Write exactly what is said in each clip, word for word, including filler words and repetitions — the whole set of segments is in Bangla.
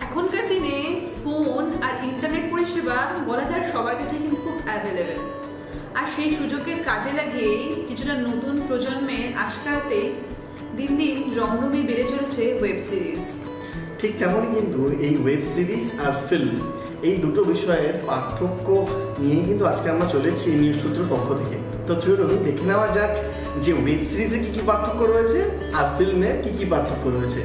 এখনকার দিনে ফোন আর ইন্টারনেট পরিষেবা বলা যায় সবার কাছে কিন্তু খুব অ্যাভেলেবেল, আর সেই সুযোগের কাজে লাগিয়েই কিছুটা নতুন প্রজন্মের আশকারাতে দিন দিন রমরমি বেড়ে চলেছে ওয়েব সিরিজ। ঠিক তেমনই কিন্তু এই ওয়েব সিরিজ আর ফিল্ম এই দুটো বিষয়ের পার্থক্য নিয়ে কিন্তু আজকে আমরা চলে এসেছি এই নিউজ সূত্রের পক্ষ থেকে। তো চলুন দেখে নেওয়া যাক যে ওয়েব সিরিজে কি কি পার্থক্য রয়েছে আর ফিল্মে কি কি পার্থক্য রয়েছে।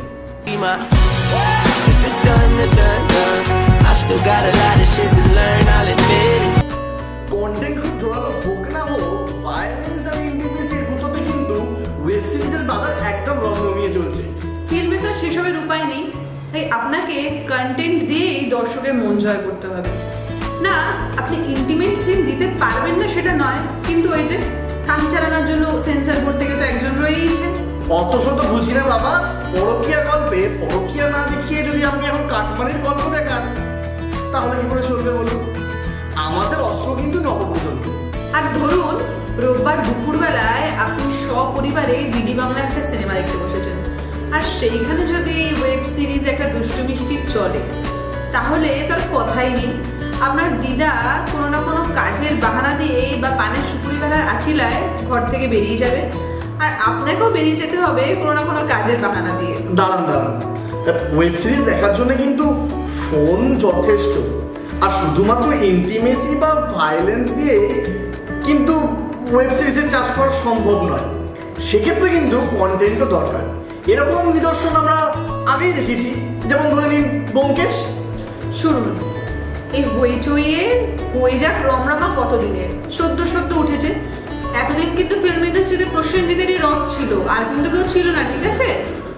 কন্টেন্ট খুব জোরালো হোক না হোক, ভায়োলেন্স আর ইন্টিমেসির গুতোতে কিন্তু ওয়েব সিরিজের বাজার একদম রমরমিয়ে চলছে। ফিল্মে তো সেসবের উপায় নেই, তাই আপনাকে কন্টেন্ট দিয়েই দর্শকের মন জয় করতে হবে। না, আপনি ইন্টিমেট সিন দিতে পারবেন না সেটা নয়, কিন্তু ওই যে কাম চালানোর জন্য সেন্সর বোর্ড থেকে তো একজন রয়েইছে। অত শত বুঝি না বাবা, পরকীয়া গল্পে পরকীয়া না দেখিয়ে যদি আপনি এখন কাটমানির গল্প দেখান তাহলে কি করে চলবে বলুন? আমাদের অস্ত্র কিন্তু নবপ্রজন্ম। আর ধরুন রোববার দুপুরবেলায় আপনি সপরিবারে ডিডি বাংলা একটা সিনেমা দেখতে বসেছেন, আর সেইখানে যদি ওয়েব সিরিজ একটা দুষ্টু মিষ্টি চলে তাহলে তার কথাই নেই। আপনার দিদা কোনো না কোনো কাজের বাহানা দিয়ে বা পানের সুপুরি বেলার আছিলায় ঘর থেকে বেরিয়ে যাবে, আর আপনাকেও বেরিয়ে যেতে হবে কোনো না কোনো কাজের বাহানা দিয়ে। দাঁড়ান দাঁড়ান, ওয়েব সিরিজ দেখার জন্য কিন্তু ফোন যথেষ্ট, আর শুধুমাত্র ইন্টিমেসি বা ভায়োলেন্স দিয়ে কিন্তু ওয়েব সিরিজের চাষ করা সম্ভব নয়। সেক্ষেত্রে কিন্তু কন্টেন্টও দরকার। এরকম নিদর্শন আমরা আগেই দেখেছি, যেমন ধরে নিন ব্যোমকেশ। শুনুন, এই হইচইয়ে হয়ে যাক রমরমা কতদিনের সদ্য সদ্য উঠেছে। এতদিন কিন্তু ফিল্ম ইন্ডাস্ট্রিতে প্রসেনজিতেরই রক ছিল, আর কিন্তু কেউ ছিল না, ঠিক আছে?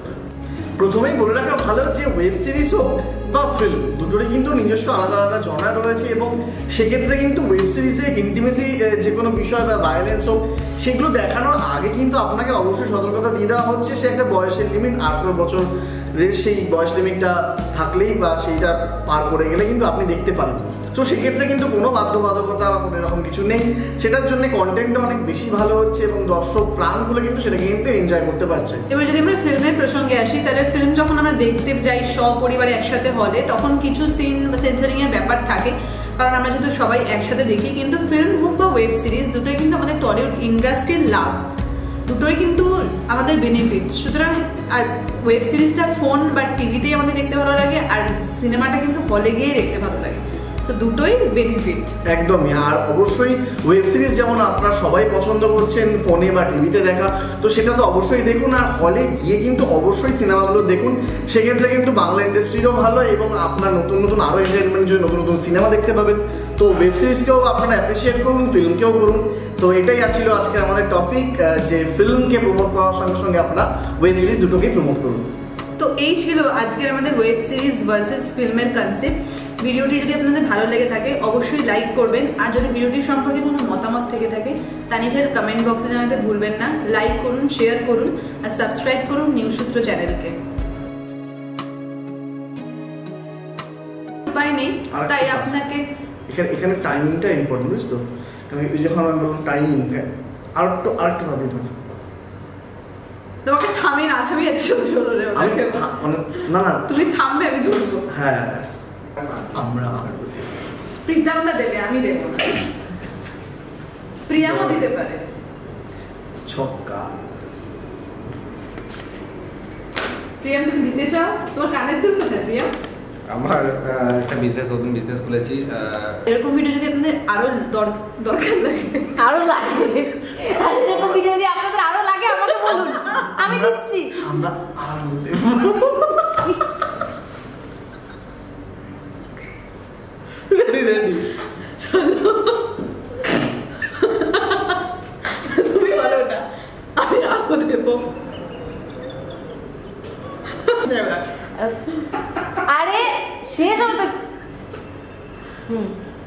প্রথমেই বলে রাখা ভালো যে ওয়েব সিরিজ হোক বা ফিল্ম দুটোরই কিন্তু নিজস্ব আলাদা আলাদা জনার রয়েছে, এবং সেক্ষেত্রে কিন্তু ওয়েব সিরিজে ইন্টিমেসি যে কোনো বিষয় বা ভায়োলেন্স হোক সেগুলো দেখানোর আগে কিন্তু আপনাকে অবশ্যই সতর্কতা দিয়ে দেওয়া হচ্ছে। সে একটা বয়সের লিমিট, আঠেরো বছরের সেই বয়স লিমিটটা থাকলেই বা সেইটা পার করে গেলে কিন্তু আপনি দেখতে পারেন। তো সেক্ষেত্রে কিন্তু কোনো বাধ্যবাধকতা বা কোনো এরকম কিছু নেই। সেটার জন্য কন্টেন্টটা অনেক বেশি ভালো হচ্ছে এবং দর্শক প্রাণগুলো কিন্তু সেটাকে কিন্তু এনজয় করতে পারছে। এবার যদি আমরা ফিল্মের প্রসঙ্গে আসি, তাহলে ফিল্ম যখন আমরা দেখতে যাই সপরিবারে একসাথে হলে, তখন কিছু সিন বা সেন্সারিং এর ব্যাপার থাকে, কারণ আমরা যেহেতু সবাই একসাথে দেখি। কিন্তু ফিল্ম হোক বা ওয়েব সিরিজ দুটোই কিন্তু আমাদের টলিউড ইন্ডাস্ট্রির লাভ, দুটোই কিন্তু আমাদের বেনিফিট। সুতরাং আর ওয়েব সিরিজটা ফোন বা টিভিতেই আমাদের দেখতে ভালো লাগে, আর সিনেমাটা কিন্তু হলে গিয়ে দেখতে ভালো লাগে। তো দুটোই বেনিফিট একদমই। আর অবশ্যই ওয়েব সিরিজ যেমন আপনারা সবাই পছন্দ করছেন ফোনে বা টিভিতে দেখা, তো সেটা তো অবশ্যই দেখুন, আর হলে গিয়ে কিন্তু অবশ্যই সিনেমাগুলো দেখুন। সেক্ষেত্রে কিন্তু বাংলা ইন্ডাস্ট্রিরও ভালো এবং আপনার নতুন নতুন আরও এন্টারটেনমেন্টের জন্য নতুন নতুন সিনেমা দেখতে পাবেন। তো ওয়েব সিরিজকেও আপনারা অ্যাপ্রিসিয়েট করুন, ফিল্মকেও করুন। তো এটাই ছিল আজকে আমাদের টপিক, যে ফিল্মকে প্রমোট করার সঙ্গে সঙ্গে আপনারা ওয়েব সিরিজ দুটোকেই প্রমোট করুন। তো এই ছিল আজকের আমাদের ওয়েব সিরিজ ভার্সেস ফিল্মের কনসেপ্ট। ভিডিওটি যদি আপনাদের ভালো লেগে থাকে অবশ্যই লাইক করবেন, আর যদি ভিডিওটি সম্পর্কে কোনো মতামত থেকে থাকে তা নিচের কমেন্ট বক্সে জানাতে ভুলবেন না। লাইক করুন, শেয়ার করুন আর সাবস্ক্রাইব করুন নিউজ সূত্র চ্যানেলকে। উপায় নেই, তাই আপনাকে এখানে এখানে টাইমিংটা ইম্পর্টেন্ট, বুঝছো? কারণ যখন আমি বললাম টাইমিং, আর একটু আর একটু ভাবি ধরো তোমাকে থামি না থামি এত সুন্দর সুন্দর না না তুমি থামবে, আমি ধরবো। হ্যাঁ, আমরা প্রীতম না দেবে, আমি দেবো না। প্রিয়ামও দিতে পারে। ছক্কা। প্রিয়াম, তুমি দিতে চাও? তোমার কানের দুল কোথায় প্রিয়াম? আমার একটা বিজনেস, নতুন বিজনেস খুলেছি। এরকম ভিডিও যদি আপনাদের আরো দরকার লাগে, আরো লাগে, এরকম ভিডিও যদি আপনাদের আরো লাগে আমাকে বলুন, আমি দিচ্ছি। আমরা আরো দেব। রেডি রেডি চলো তুমি বলো ওটা, আমি আরো দেবো। আরে শেষ হবে তো। হুম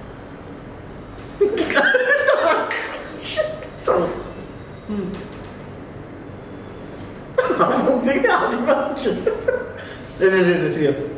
হুম আমার মুখ দেখে হাসি পাচ্ছে। রে রে রে সিরিয়াস।